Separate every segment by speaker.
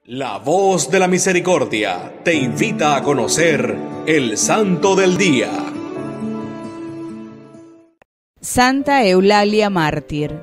Speaker 1: La Voz de la Misericordia te invita a conocer el Santo del Día.
Speaker 2: Santa Eulalia Mártir.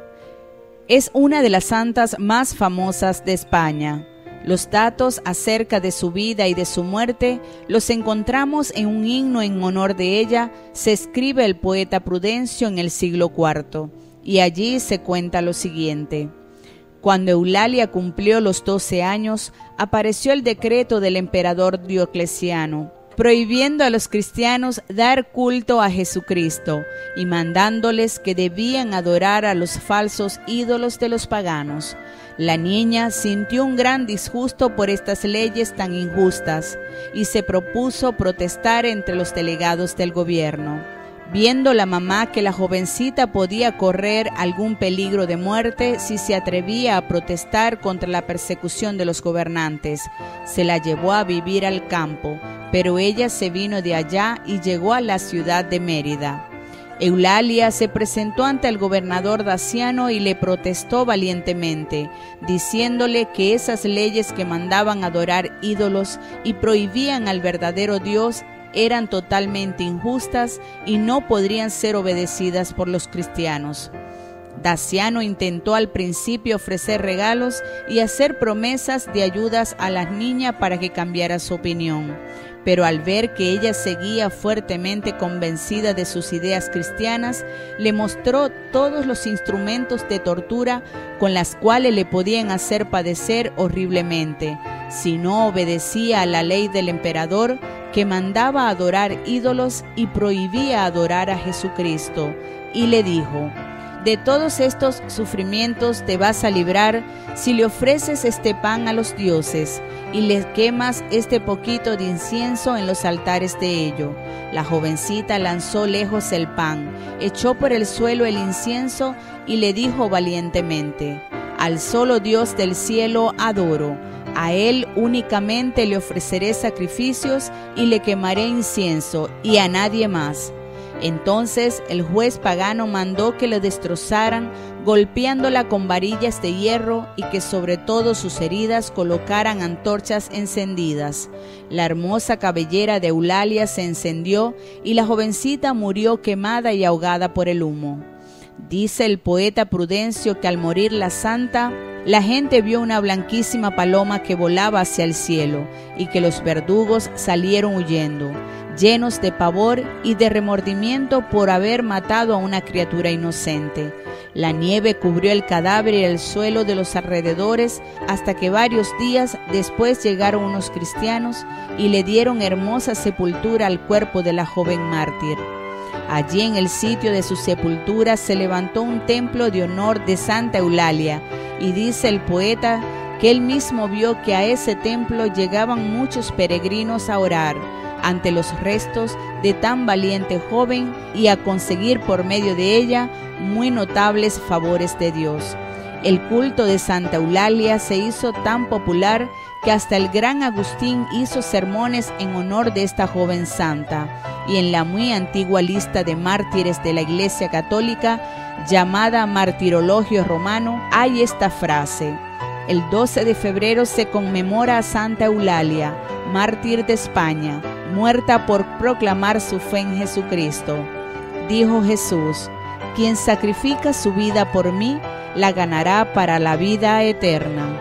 Speaker 2: Es una de las santas más famosas de España. Los datos acerca de su vida y de su muerte los encontramos en un himno en honor de ella. Se escribe el poeta Prudencio en el siglo IV, y allí se cuenta lo siguiente. Cuando Eulalia cumplió los 12 años, apareció el decreto del emperador Diocleciano, prohibiendo a los cristianos dar culto a Jesucristo y mandándoles que debían adorar a los falsos ídolos de los paganos. La niña sintió un gran disgusto por estas leyes tan injustas y se propuso protestar entre los delegados del gobierno. Viendo la mamá que la jovencita podía correr algún peligro de muerte si se atrevía a protestar contra la persecución de los gobernantes, se la llevó a vivir al campo, pero ella se vino de allá y llegó a la ciudad de Mérida. Eulalia se presentó ante el gobernador Daciano y le protestó valientemente, diciéndole que esas leyes que mandaban adorar ídolos y prohibían al verdadero Dios eran totalmente injustas y no podrían ser obedecidas por los cristianos. Daciano intentó al principio ofrecer regalos y hacer promesas de ayudas a la niña para que cambiara su opinión, pero al ver que ella seguía fuertemente convencida de sus ideas cristianas, le mostró todos los instrumentos de tortura con las cuales le podían hacer padecer horriblemente, si no obedecía a la ley del emperador, que mandaba adorar ídolos y prohibía adorar a Jesucristo, y le dijo: de todos estos sufrimientos te vas a librar si le ofreces este pan a los dioses y les quemas este poquito de incienso en los altares de ello. La jovencita lanzó lejos el pan, echó por el suelo el incienso y le dijo valientemente: al solo Dios del cielo adoro. A él únicamente le ofreceré sacrificios y le quemaré incienso, y a nadie más. Entonces el juez pagano mandó que le destrozaran, golpeándola con varillas de hierro, y que sobre todo sus heridas colocaran antorchas encendidas. La hermosa cabellera de Eulalia se encendió y la jovencita murió quemada y ahogada por el humo. Dice el poeta Prudencio que al morir la santa, la gente vio una blanquísima paloma que volaba hacia el cielo y que los verdugos salieron huyendo, llenos de pavor y de remordimiento por haber matado a una criatura inocente. La nieve cubrió el cadáver y el suelo de los alrededores hasta que varios días después llegaron unos cristianos y le dieron hermosa sepultura al cuerpo de la joven mártir. Allí en el sitio de su sepultura se levantó un templo de honor de Santa Eulalia, y dice el poeta que él mismo vio que a ese templo llegaban muchos peregrinos a orar ante los restos de tan valiente joven y a conseguir por medio de ella muy notables favores de Dios. El culto de Santa Eulalia se hizo tan popular que hasta el gran Agustín hizo sermones en honor de esta joven santa, y en la muy antigua lista de mártires de la Iglesia Católica, llamada Martirologio Romano, hay esta frase: el 12 de febrero se conmemora a Santa Eulalia, mártir de España, muerta por proclamar su fe en Jesucristo. Dijo Jesús: quien sacrifica su vida por mí, la ganará para la vida eterna.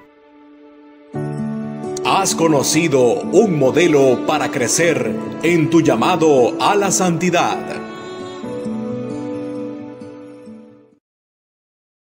Speaker 1: Has conocido un modelo para crecer en tu llamado a la santidad.